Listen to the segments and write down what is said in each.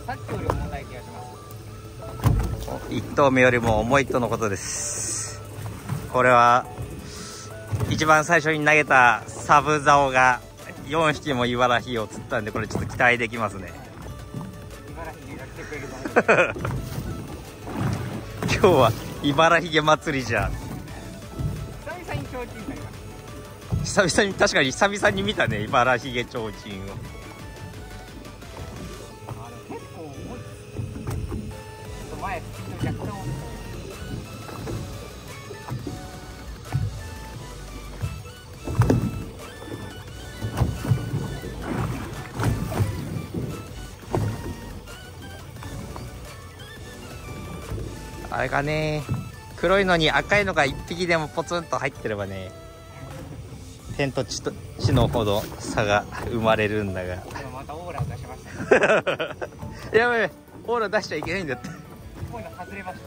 さっきより重たい気がします。 1投目よりも重いとのことです。これは一番最初に投げたサブザオが4匹も茨城を釣ったんで、これちょっと期待できますね。 茨城が来てくれると思う。 今日は茨城祭りじゃん。 久々に提灯になりまし久々に、確かに久々に見たね、茨城提灯を。 た。結構重い。ちょっと前、スピード逆算を。 あれかね、黒いのに赤いのが1匹でもポツンと入ってればね、天と地のほど差が生まれるんだが。 今またオーラを出しましたね。 やばい、オーラ出しちゃいけないんだって。 こういうの外れました。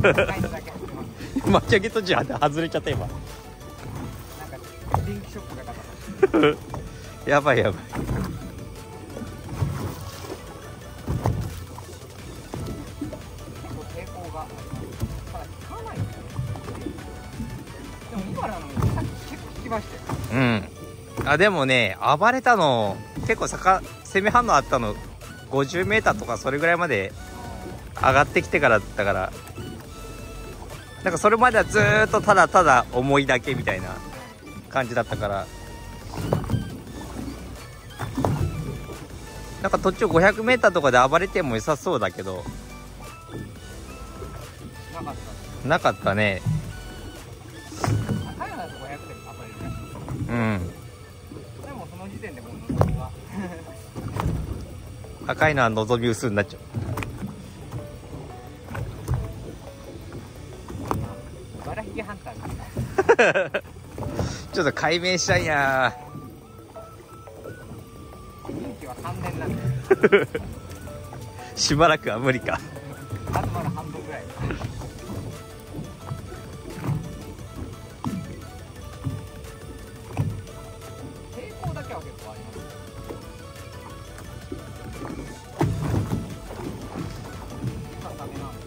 赤いのだけ外れました。 巻き上げとじゃ外れちゃった今。 なんか電気ショックがかかった。 やばいやばい。 抵抗があります。ただ効かないですね。でも今のさっき結構効きましたよ。 うん。あ、でもね、暴れたの結構攻め反応あったの50メーターとかそれぐらいまで上がってきてからだったから、なんかそれまではずーっとただただ重いだけみたいな感じだったから、なんか途中500メーターとかで暴れても良さそうだけど、 なかった。 なかったね。 赤いのだと500で暴れるらしい。 うん。 でもその時点でもう望みは赤いのは望み薄になっちゃう。 茨城ハンターがちょっと解明したいな。 任期は3年なんでしばらくは無理か。 あとまだ半分ぐらい。抵抗だけは結構あります。今ダメなんです。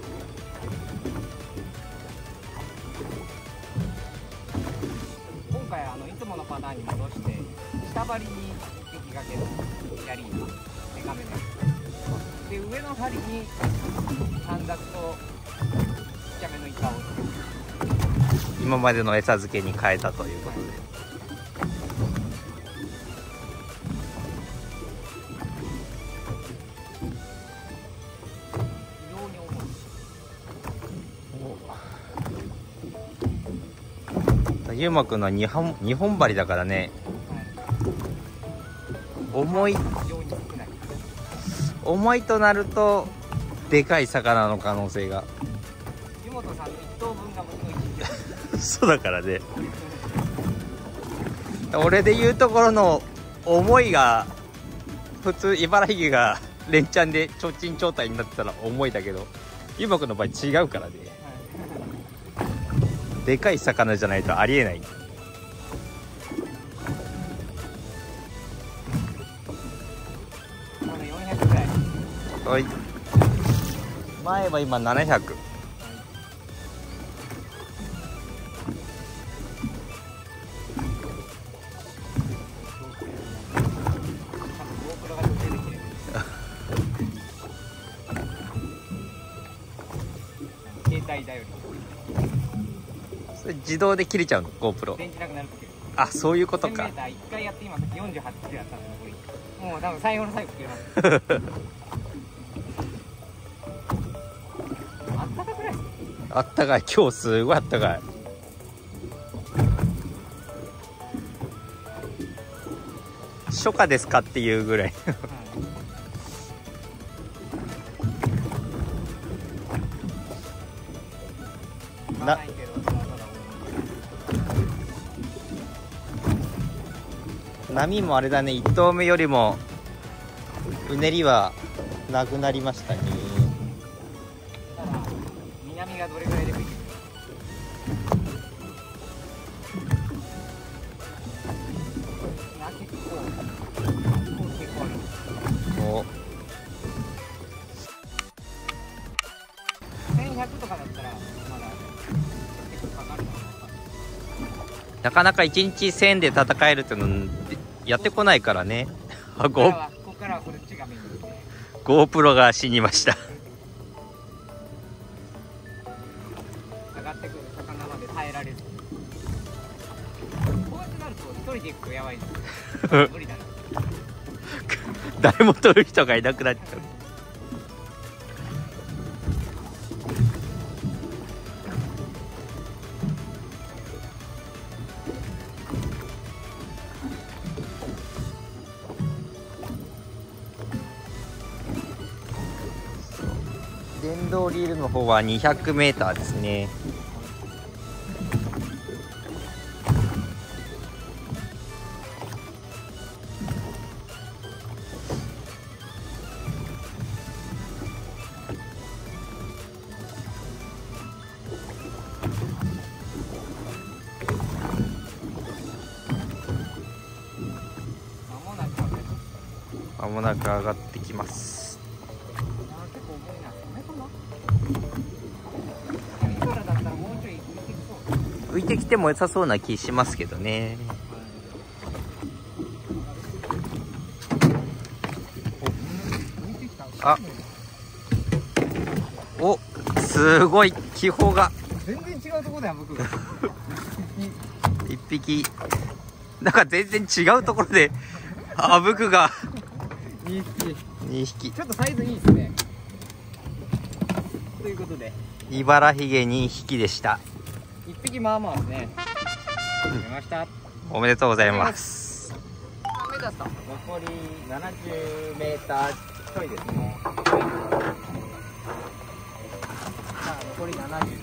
今回いつものパターンに戻して下張りに1匹掛けのヤリーナデカめのやつで、上の針に短冊とちっちゃめのイカを今までの餌付けに変えたということで、 非常に重い。 ゆうまくんの2本針だからね、重い非常に少ない。 重いとなるとでかい魚の可能性が。 湯本さんの1頭分が僕の1匹。 そうだからね。俺で言うところの重いが、普通茨城が連チャンでちょうちん状態になってたら重いだけど、ゆうまくんの場合違うからね。でかい魚じゃないとありえない。 まだ400ぐらい。 はい。前は今700。 GoPro が途中で切れてる。携帯頼り。 それ自動で切れちゃうの GoPro。 電池なくなるときる。 あ、そういうことか。 1000m 1回やって今48キロやったんで残り。もう多分最後の最後切れます。あったかくないですか？ あったかい。今日すごいあったかい。初夏ですかっていうぐらい。なないけどただただ波もあれだね、1投目よりもうねりはなくなりましたね。 ただ南がどれぐらいで吹いてくる結構ある。 おなかなか1日1000円で戦えるっていうのやってこないからね。 ここからはこっちがメインですね。 GoPro が死にました。 上がってくる魚まで耐えられる。こうやってなると一人で行くとやばいんですよ。無理だな。 誰も取る人がいなくなっちゃう。電動リールの方は 200m ですね。間もなく上がってきます。浮いてきても良さそうな気しますけどね。あ、お、すごい気泡が全然違うところだよ僕が一匹なんか全然違うところであぶくが2匹ちょっとサイズいいですね。ということでイバラヒゲ2匹でした。 1匹まあまあですね。出ました。 おめでとうございます。 何メーターですか？残り70メーターちょいですね。さあ残り70。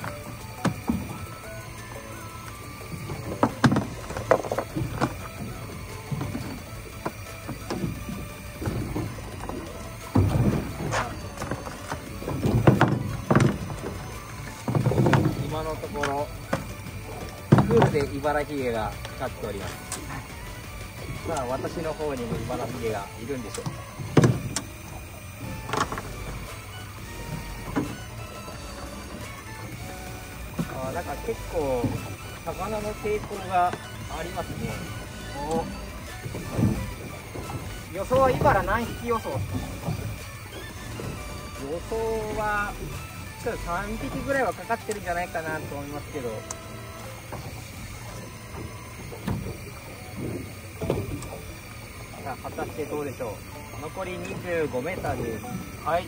今のところクールでイバラヒゲがかかっております。さあ私の方にもイバラヒゲがいるんでしょうか。なんか結構魚の抵抗がありますね。予想はイバラ何匹予想ですか？予想はちょっと3匹ぐらいはかかってるんじゃないかなと思いますけど。さあ果たしてどうでしょう。残り25メーターです。はい。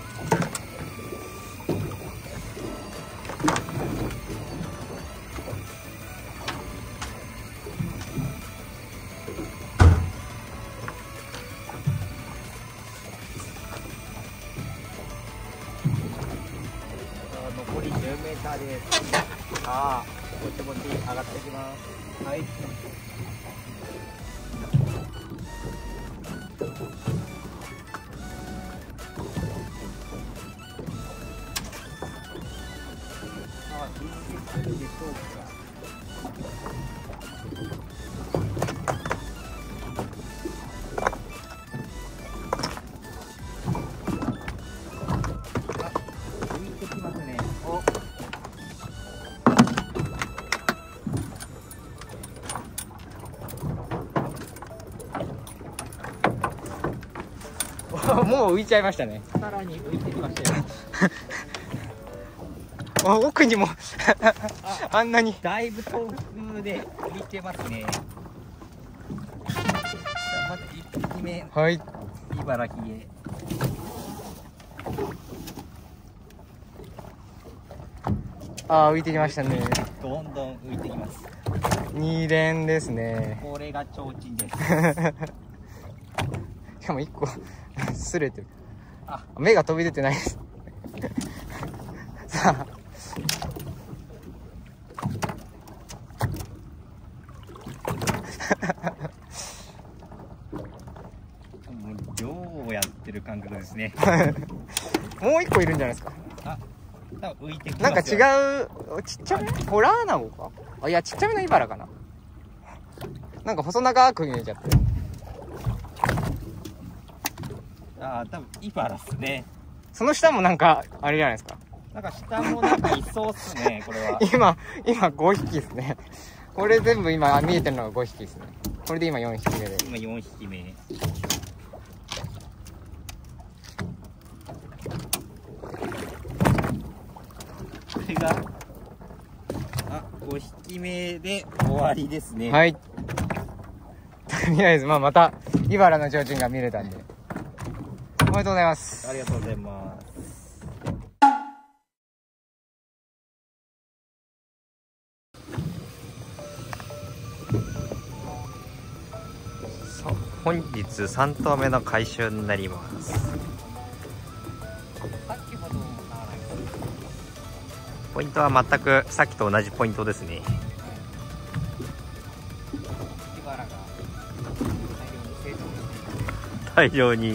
残り10メーターです。さあ、ぼちぼち上がっていきます。はい。さあ、いいでしょうか。もう浮いちゃいましたね。さらに浮いてきましたよ。 奥にもあんなにだいぶ遠くで浮いてますね。まず1匹目、 はい、 茨城へ。 浮いてきましたね。 どんどん浮いてきます。 2連ですね。 これが提灯です。 しかも1個すれてる。目が飛び出てないです。さあもう漁をやってる感覚ですね。 もう1個いるんじゃないですか。 多分浮いてきますよ。 なんか違うちっちゃめホラーナゴか。いやちっちゃめのイバラかな。なんか細長く見えちゃって。 多分イバラっすね。 その下もなんかあれじゃないですか。 なんか下もなんかいそうっすね。これは今5匹ですね。 これ全部今見えてるのが5匹ですね。これで今4匹目で。 今4匹目。これが5匹目で終わりですね。 はい。とりあえずまた茨の提灯が見れたんでおめでとうございます。 ありがとうございます。本日3頭目の回収になります。 さっきほども変わらない。 ポイントは全くさっきと同じポイントですね。 茨が大量に成長している。 大量に。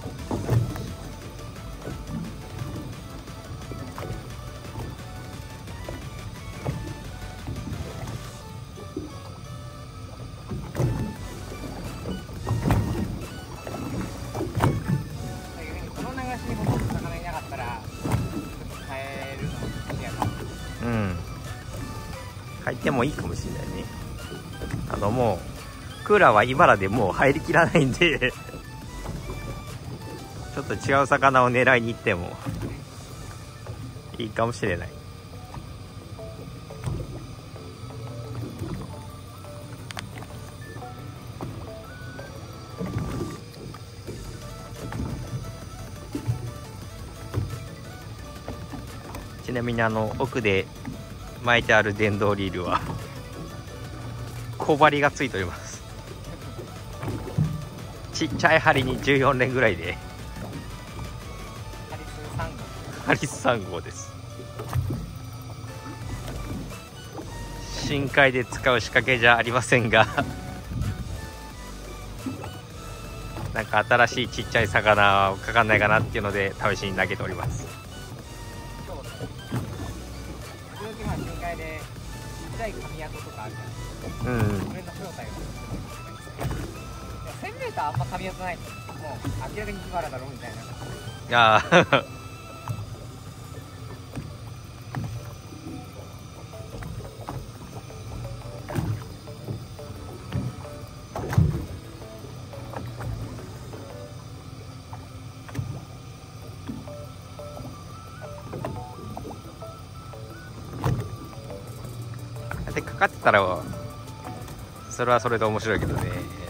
この流しにほとんど魚いなかったら変えるのも嫌だ。 うん。入ってもいいかもしれないね。もうクーラーは茨でもう入りきらないんでちょっと違う魚を狙いに行ってもいいかもしれない。ちなみに奥で巻いてある電動リールは小針がついております。ちっちゃい針に14連ぐらいでハリス3号です。深海で使う仕掛けじゃありませんがなんか新しいちっちゃい魚かかんないかなっていうので試しに投げております。 時々深海でちっちゃい紙跡とかあるじゃないですか。 うん、 それの正体を1000メーターあんま紙跡ない。もう明らかに茨だろみたいな。 ああでかかってたらそれはそれで面白いけどね。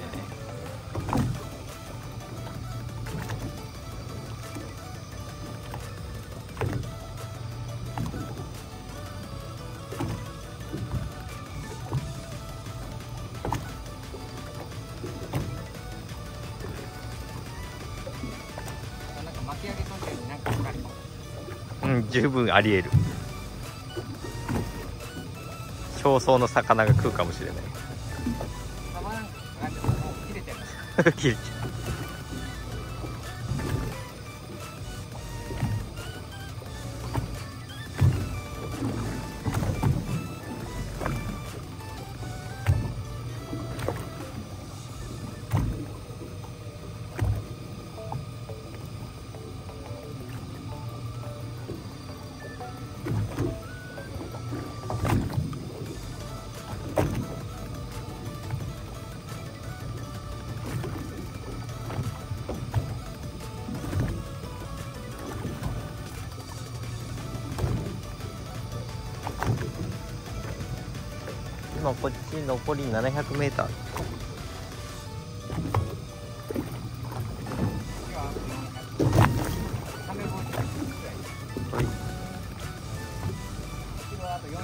なんか巻き上げ途中になんかかかる。 うん、十分あり得る。表層の魚が食うかもしれない。 サバなんかかかってももう切れてる。 切れちゃ今こっち残り 700m。 今350くらい。 はい、 後ろあと440。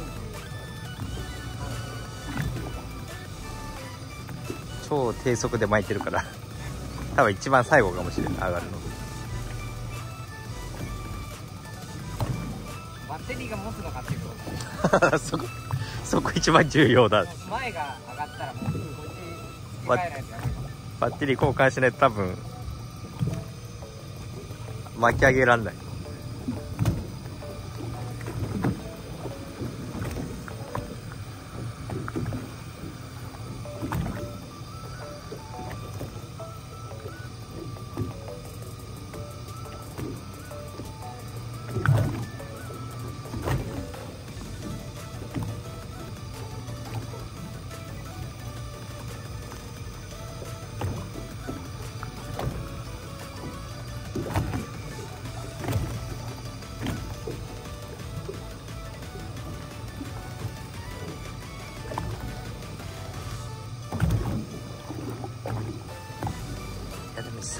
超低速で巻いてるから多分一番最後かもしれない、上がるの。 バッテリーが持つのかっていうことそこ一番重要だ。 前が上がったらもうすぐこっち切り替えないとやばいかも。 バッテリー交換しないと多分巻き上げらんない。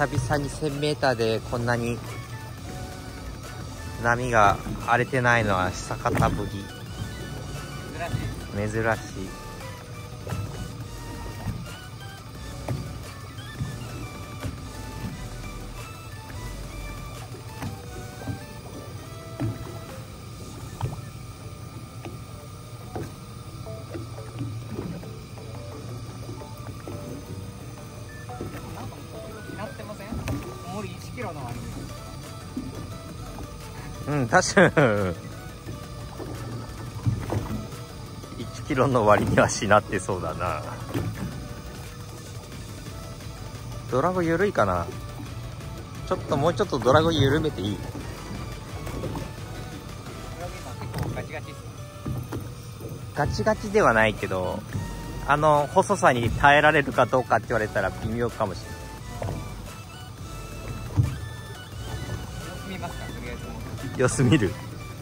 久々に 1000m でこんなに波が荒れてないのは久方ぶり。珍しい。 1キロの割にうん、確かに1キロの割にはしなってそうだな。ドラゴ緩いかな。もうちょっとドラゴ緩めていい？ 結構ガチガチっす。 ガチガチではないけど、細さに耐えられるかどうかって言われたら微妙かもしれない。 見ますか、とりあえずもう。 様子見る。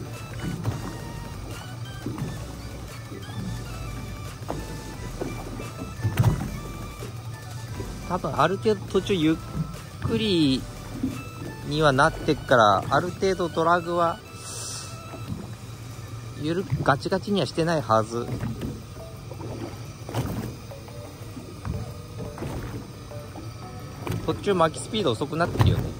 多分ある程度途中ゆっくりにはなってっから、ある程度ドラグはガチガチにはしてないはず。途中巻きスピード遅くなってるよね。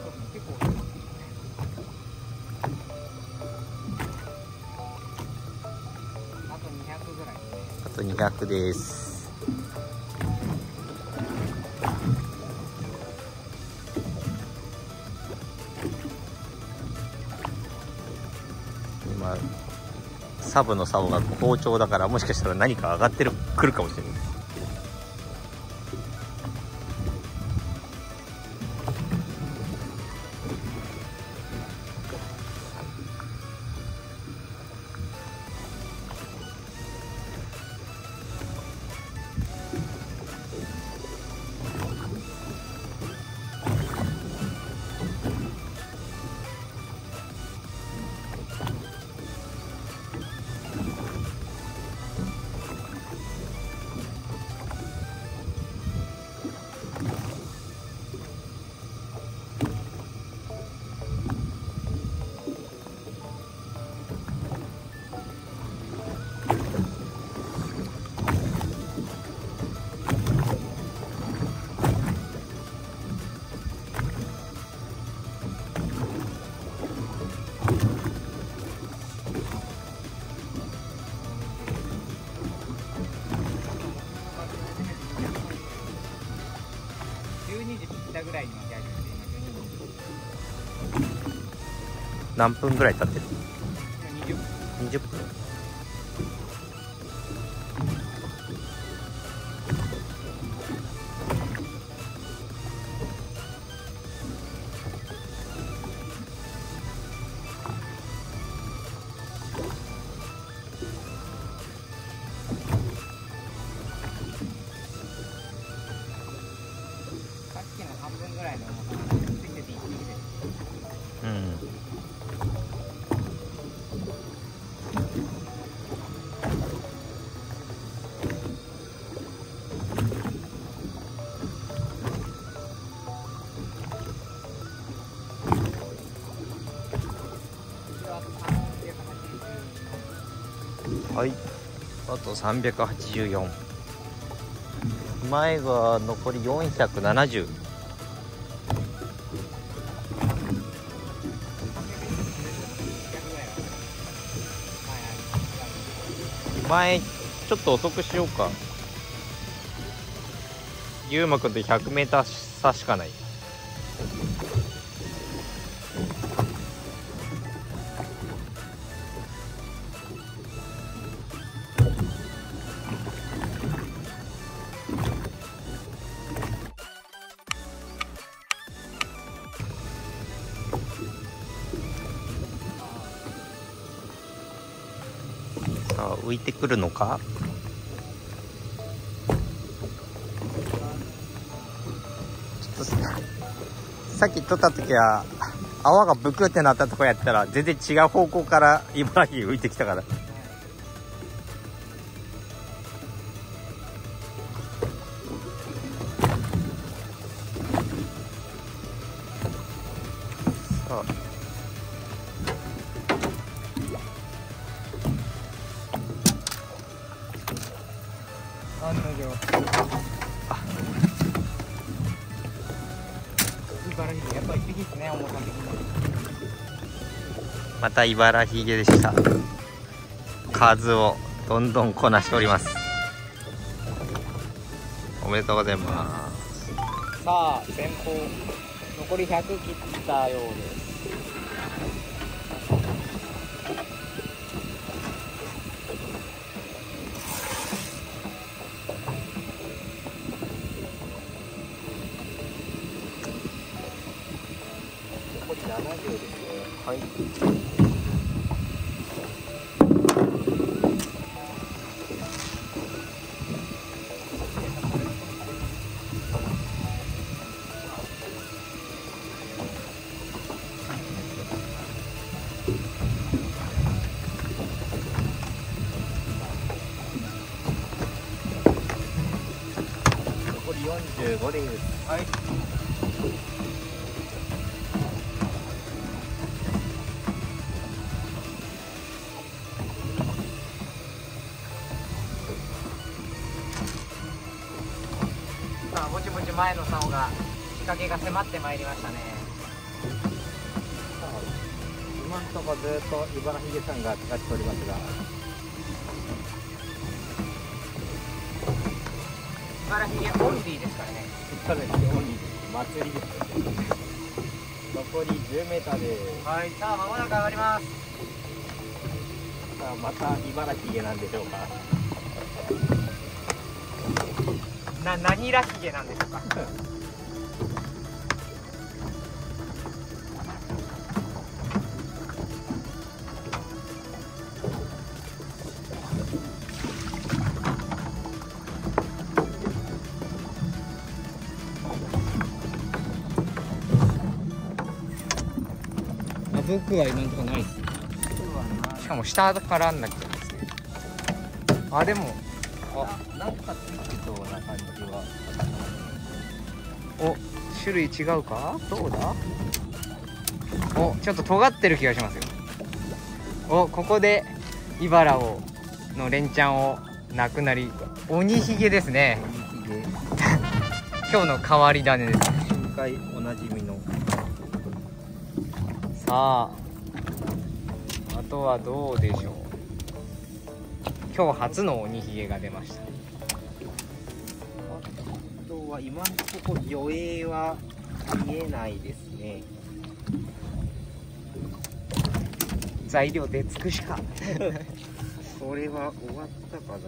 あと200ぐらい。 あと200です。今サブの竿が好調だから、もしかしたら何か上がってくるかもしれない。 12時切ったぐらいにやるんで、 何分ぐらい経ってる？ 今 20分。 さっきの半分ぐらいの重さがついてていいってうん。はい、あと384。前が残り470。前ちょっと遅くしようか。ゆうまくんと 100m 差しかない。さあ浮いてくるのか。ちょっとさっき撮った時は泡がブクってなったとこやったら全然違う方向から茨城浮いてきたから。 あ案の定茨城やっぱ一匹ですね、重さ的に。 また茨城でした。数をどんどんこなしております。おめでとうございます。 さあ前方残り100切ったようです。残り70ですね。 はい。 残り45です。 はい。さあぼちぼち前の竿が仕掛けが迫ってまいりましたね。 今のところずっと茨城さんが使っておりますが、 茨城オンリーですからね。 そうですね、祭りです。残り10メーターです。 はい、さあ間もなく上がります。 さあまた茨城なんでしょうか。 何らひげなんでしょうか。僕は今のところないです。しかも下からんなきゃですね。あ、でもなんかついてそうな感じは。 お、種類違うか？どうだ？お、ちょっと尖ってる気がしますよ。お、ここで茨城の連チャンをなくなり、鬼ひげですね。今日の変わり種ですね。 深海おなじみの。 さあ、あとはどうでしょう。今日初の鬼ひげが出ました。 あとは今のところ魚影は見えないですね。 材料出尽くしか。 これは終わったかな。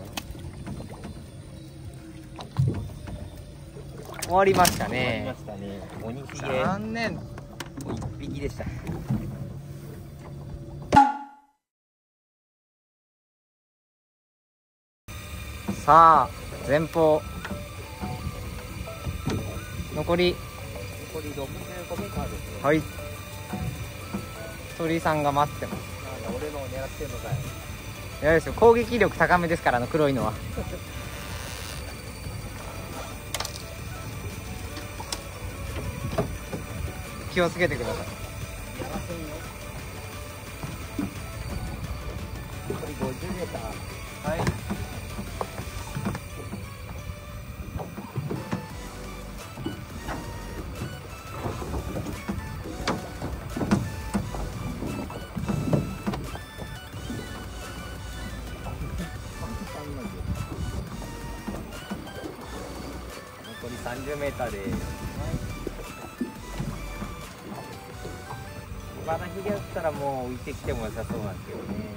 終わりました終わりまね。 したね。鬼ひげ残念。 一匹でした。 さあ前方残り残り65メーターですね。 はい、鳥さんが待ってます。 なんだ俺のを狙ってんのかよ。 いやですよ、攻撃力高めですから、黒いのは。気をつけてください。 やらせんよ。残り50メーター。 はい。 残り30メーターです。茨城で打ったらもう浮いてきても良さそうなんですけどね。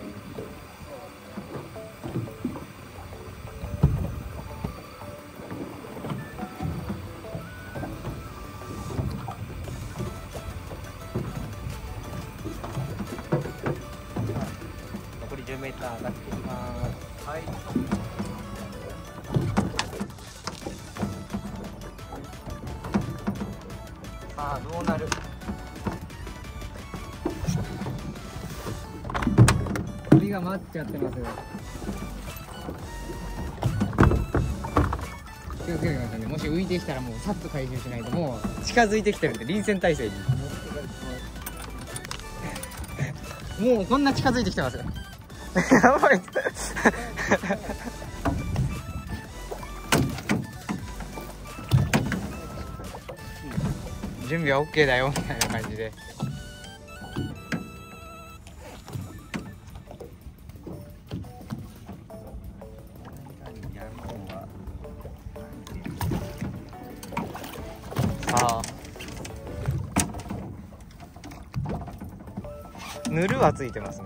残り10メーター上がってきます。 はい。さあどうなる。鳥が待っちゃってますよ。気をつけてくださいね。もし浮いてきたらもうさっと回収しないと、もう近づいてきてるんで臨戦態勢に。 もうこんな近づいてきてますよやばい準備は OK だよみたいな感じで。さあ塗るはついてますね。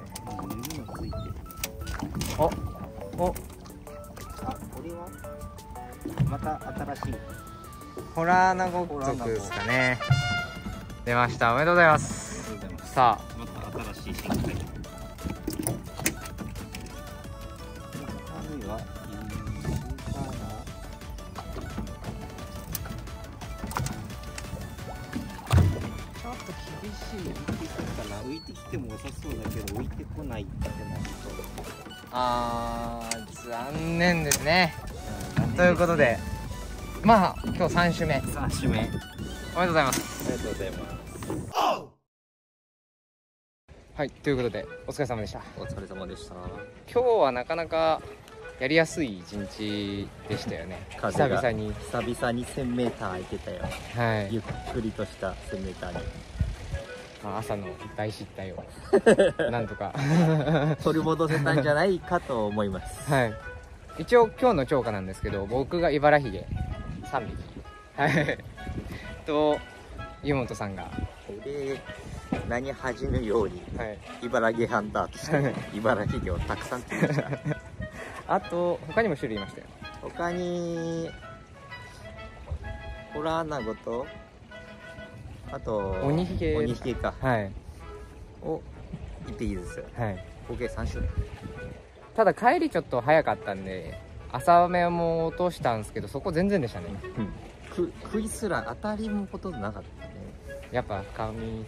おあ、これはまた新しいホラーナゴ族ですかね。出ました。おめでとうございます。さあまた新しい新回。あるいはちょっと厳しい。 浮いてきても良さそうだけど浮いてこないってなる残念ですね。ということでまあ今日3週目 3週目おめでとうございます。 ありがとうございます。 はいということでお疲れ様でした。 お疲れ様でした。 今日はなかなかやりやすい一日でしたよね。久風が 々に。 久々に 1000m 行けたよ。 はい、 ゆっくりとした 1000m にまあ、朝の大失態をなんとか取り戻せたんじゃないかと思いますはい一応今日の釣果なんですけど、僕が茨ひげ3匹はいと湯本さんがで何恥じぬようにはい茨城ハンターとして茨城魚をたくさん釣りましたあと他にも種類いましたよ。 他にホラーナゴとあと鬼ひげ鬼ひげかはいを1匹ずつはい合計3種類。 ただ帰りちょっと早かったんで朝目も落としたんですけど、そこ全然でしたね。 食いすら当たりもほとんどなかったねやっぱ髪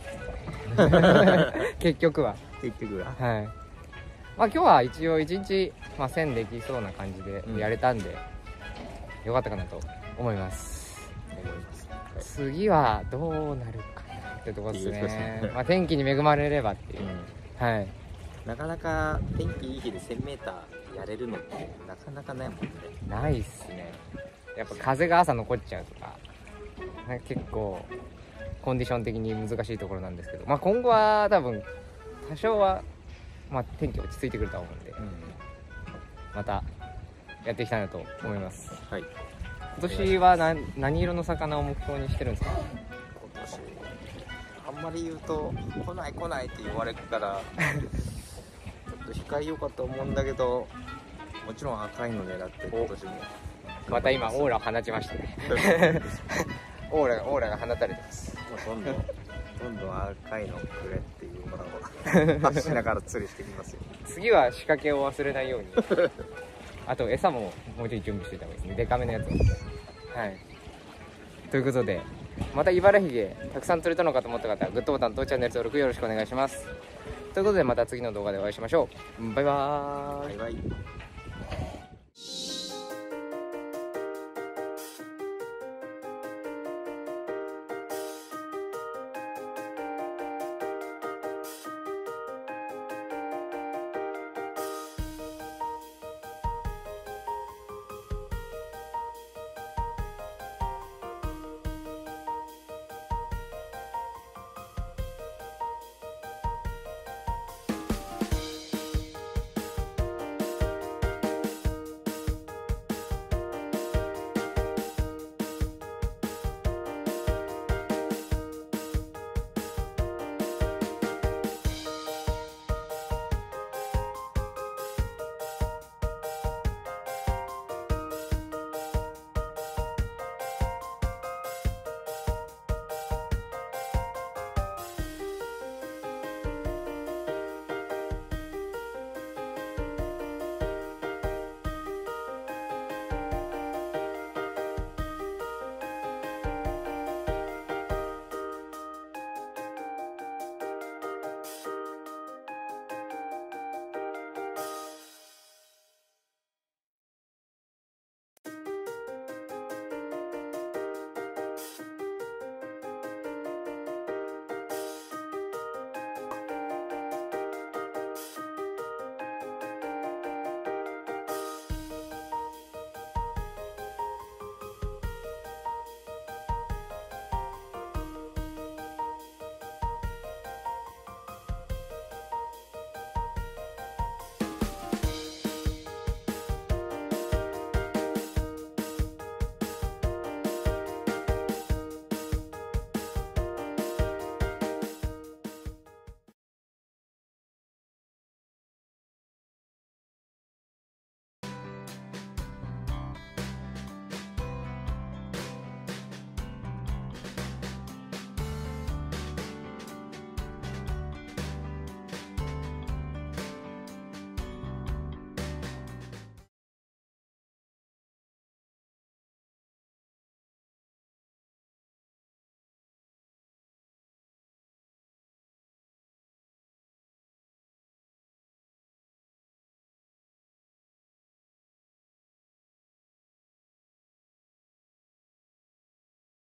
結局は結局は。 はいまあ今日は一応一日、まあ、1000できそうな感じでやれたんで、よかったかなと思います思います、はい次はどうなるかなってとこですいいですねねまあ天気に恵まれればっていう、はいなかなか天気いい日で 1000m やれるのってなかなかないもんね。 ないっすね。やっぱ風が朝残っちゃうとかなんか結構コンディション的に難しいところなんですけど、まあ今後は多分多少はまあ天気落ち着いてくるとは思うんで、またやっていきたいなと思います。 はい。 今年は何色の魚を目標にしてるんですか？ 今年あんまり言うと来ない来ないって言われるからちょっと控えようかと思うんだけど、もちろん赤いの狙って今年もまた今オーラを放ちましたねオーラが放たれてます。 どんどん赤いのくれっていうものを発しながら釣りしていきますよ。 次は仕掛けを忘れないようにあと餌ももうちょい準備しておいた方がいいですね。デカめのやつを。はいということでまた茨ひげたくさん釣れたのかと思った方はグッドボタンとチャンネル登録よろしくお願いします。ということでまた次の動画でお会いしましょう。バイバーイ。 バイバイ。